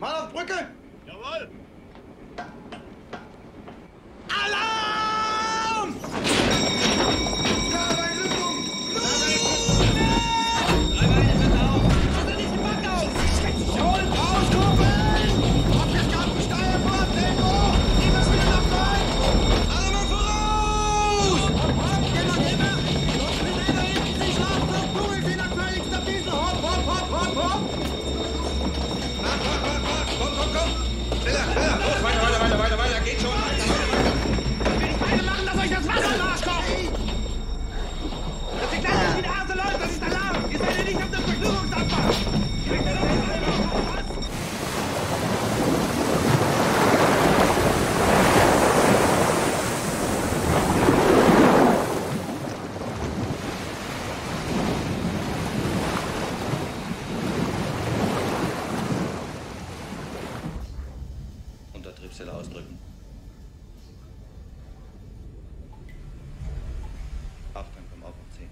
Mal auf Brücke! Jawohl! Alarm! Klare Entlüftung! Drei Beine sind auf! Mach doch nicht den Back auf! Jawohl! Rauskurbeln! Abgeschafften Steuer vor! Tempo! Die Maschine nach vorn! Alle mal voraus! Hopp, hopp! Immer! Kontinenter hinten sich Schlafzug! Kugelfeder völlig stabil! Hopp, hopp, hopp, hopp, hopp! Komm! Schneller! Los, weiter! Geht schon! Wenn ich beide machen, dass euch das Wasser nachkocht! Das Signal ist wie der Hase läuft, das ist Alarm! Ihr seid ja nicht auf der Vergnügungsabfahrt! Kriegt ihr noch was selber? Was? Untertriebszelle ausdrücken. Achtung, komm auf 10.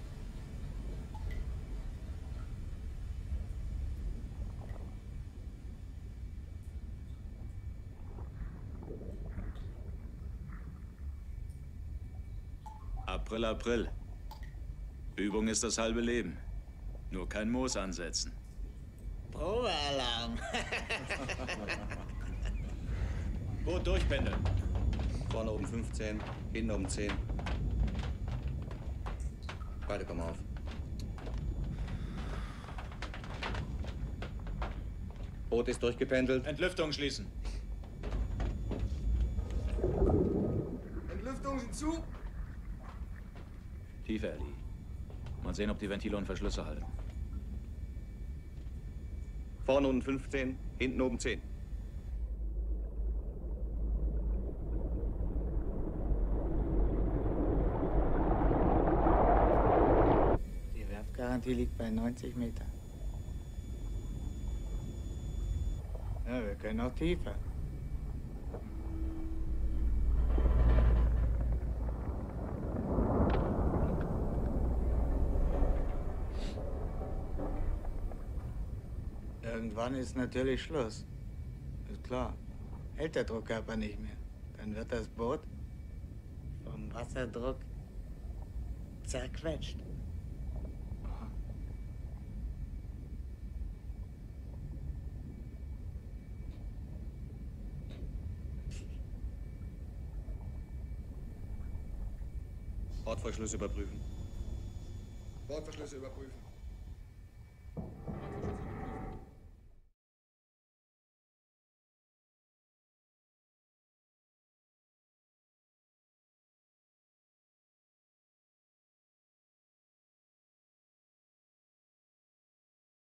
April. Übung ist das halbe Leben. Nur kein Moos ansetzen. Probealarm! Boot durchpendeln. Vorne oben 15, hinten oben 10. Beide kommen auf. Boot ist durchgependelt. Entlüftung schließen. Entlüftungen sind zu! Tiefer, Ellie. Mal sehen, ob die Ventile und Verschlüsse halten. Vorne unten 15, hinten oben 10. Die Werfgarantie liegt bei 90 Metern. Ja, wir können auch tiefer. Irgendwann ist natürlich Schluss. Ist klar. Hält der Druckkörper nicht mehr. Dann wird das Boot vom Wasserdruck zerquetscht. Bordverschlüsse überprüfen. Bordverschlüsse überprüfen.